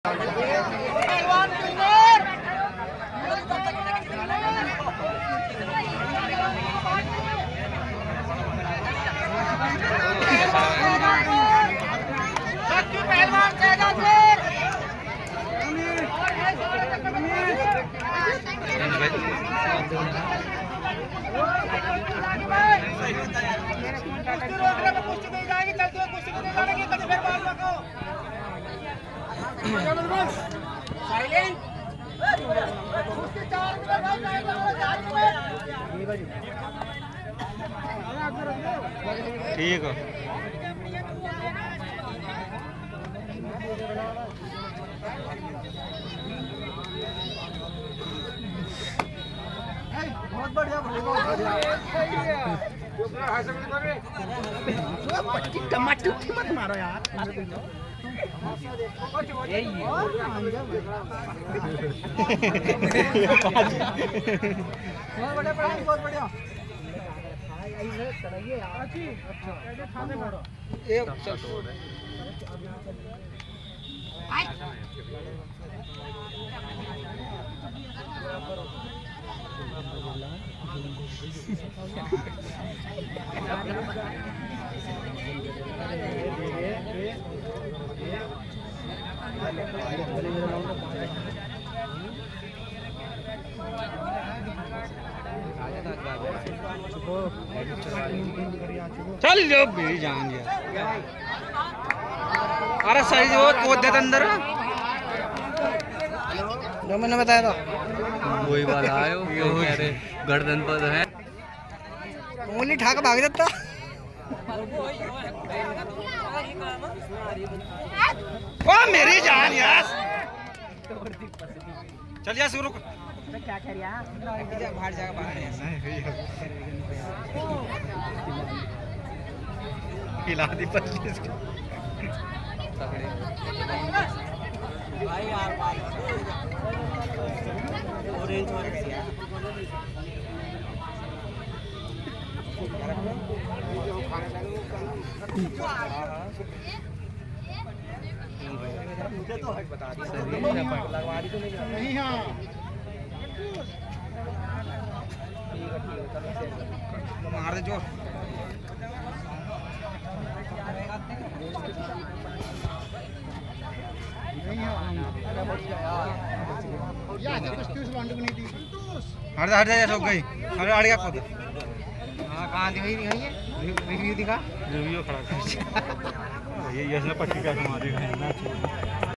ठीक है। बहुत बढ़िया टमाटर मत मारो यार। बहुत बढ़िया चल जो मेरी जान यार। अरे सही वो कूद देता अंदर जो मैंने बताया था वही वाला आयो अरे गर्दन पर है उंगली ठाक भाग जाता। ओ मेरी जान यार। चल जा शुरू क्या कर यार बाहर जाकर बाहर खिला दी 25 भाई यार ऑरेंज मुझे तो हट बता दी लगवा दी तो नहीं। हाँ मार दे जो हट जा सब गई। अरे अड़ गया खुद। हाँ कहाँ दिखाई दिखाई है रिव्यू दिखा रिव्यू खड़ा कर ये इसने पट्टी का मारी है ना।